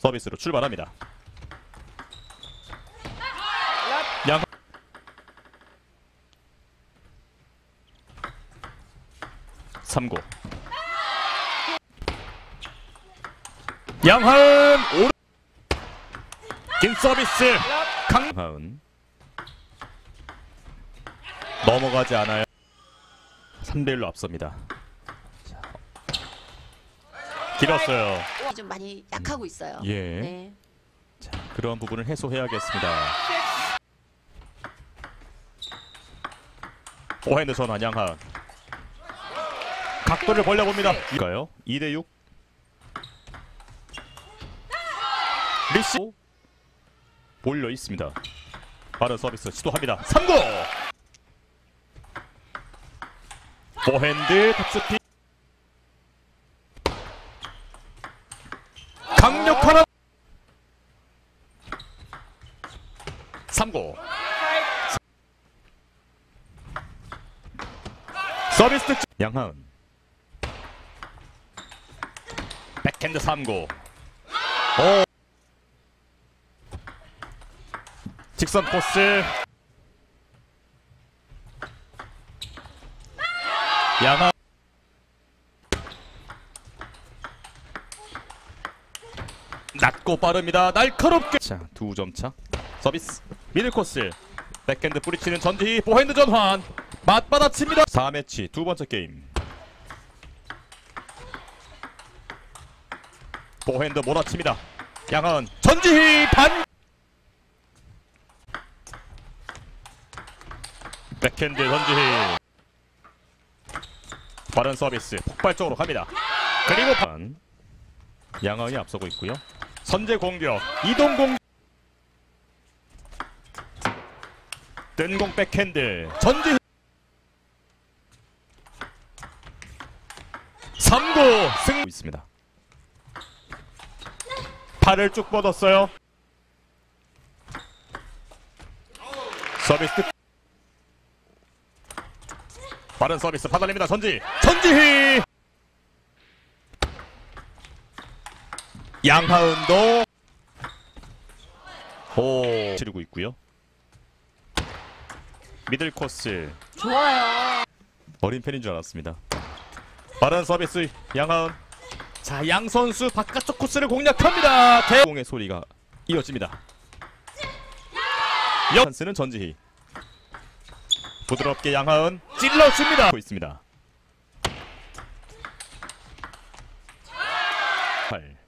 서비스로 출발합니다. 양 3구 양하은 오른 긴 서비스 강하은 넘어가지 않아요. 3대1로 앞섭니다. 자, 길었어요. 좀 많이 약하고 있어요. 예. 네. 자, 그런 부분을 해소해야겠습니다. 포핸드 전환 양하은 각도를 벌려봅니다. 이가요? 2대6 리시 몰려 있습니다. 빠른 서비스 시도합니다. 3구 포핸드 탑스피 강력한 3구 서비스 득점 양하은 백핸드 3구 오 직선 코스 양하 낮고 빠릅니다. 날카롭게 자 2점 차 서비스 미들 코스 백핸드 뿌리치는 전지 포핸드 전환 맞받아칩니다. 4매치 두 번째 게임 포핸드 몰아칩니다. 양하은 전지희 반 백핸드 전지희 빠른 서비스 폭발적으로 갑니다. 그리고 양하은이 앞서고 있고요. 선제 공격 이동 공격 뜬공 백핸드 전지희 3구 승 있습니다. 팔을 쭉 뻗었어요. 서비스 빠른 서비스 받아냅니다. 전지희 양하은도 치르고 있고요. 미들 코스 좋아요. 어린 팬인 줄 알았습니다. 빠른 서비스 양하은 자 양 선수 바깥쪽 코스를 공략합니다. 대공의 소리가 이어집니다. 찬스는 전지희 부드럽게 양하은 찔러줍니다. 있습니다. 8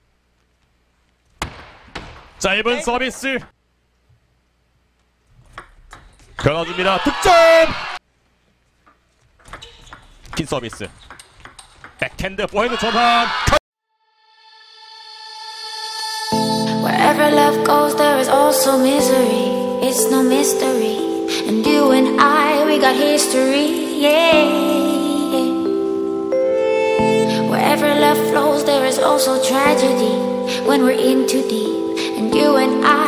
짧은 서비스 끊어줍니다. 득점 긴 서비스 백핸드 포핸드 전환 Wherever love goes, there is also misery. It's no mystery. And you and I, we got history, yeah. Wherever love flows, there is also tragedy. When we're in too deep, and you and I